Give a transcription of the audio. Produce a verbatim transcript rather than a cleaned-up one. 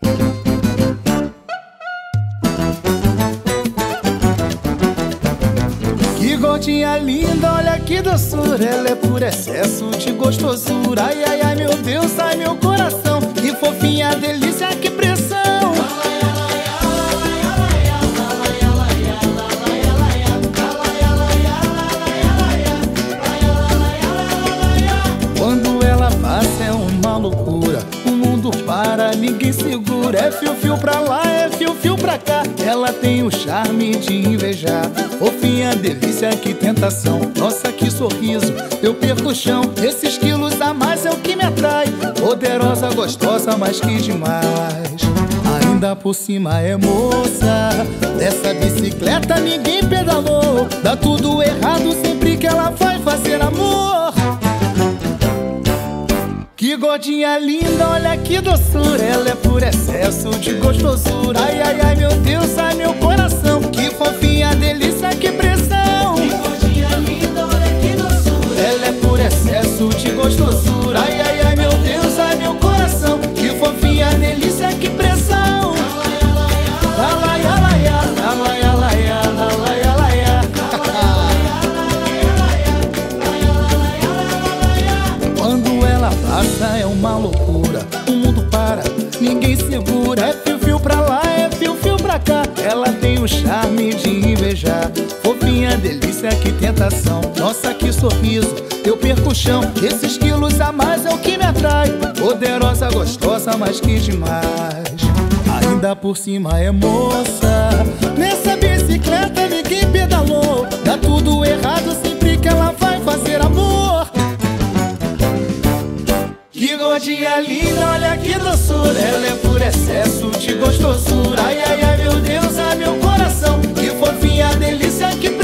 Que gordinha linda, olha que doçura. Ela é por excesso de gostosura. Ai, ai, ai, meu Deus, ai meu coração. Que fofinha, delícia, que pressão. Quando ela passa é uma loucura. O mundo para, ninguém segura. É fio-fio pra lá, é fio-fio pra cá. Ela tem o charme de invejar. Fofinha, delícia, que tentação. Nossa, que sorriso, eu perco o chão. Esses quilos a mais é o que me atrai. Poderosa, gostosa, mas que demais. Ainda por cima é moça. Dessa bicicleta ninguém pedalou. Dá tudo errado sempre que ela vai fazer amor. Que gordinha linda, olha que doçura. Ela é por excesso de gostosura. Ai, ai, ai, meu Deus, ai meu coração. Que fofinha, delícia, que pressão. Que gordinha linda, olha que doçura. Ela é por excesso de gostosura. Ai, ai, ai, meu Deus, ai meu coração. Que fofinha, delícia, que pressão. Alai, alai, alai, alai, alai, alai. Quando ela passa é uma loucura. O mundo para, ninguém segura. É fio-fio pra lá, é fio-fio pra cá. Ela tem o charme de invejar. Fofinha, delícia, que tentação. Nossa, que sorriso, eu perco o chão. Esses quilos a mais é o que me atrai. Poderosa, gostosa, mas que demais. Ainda por cima é moça. Nessa bicicleta ninguém pedalou. Dá tudo errado sempre que ela vai fazer amor. Que gordinha linda, olha que doçura. Ela é por excesso de gostosura. Ai, ai, ai, meu Deus, ai meu coração. Que fofinha, delícia, que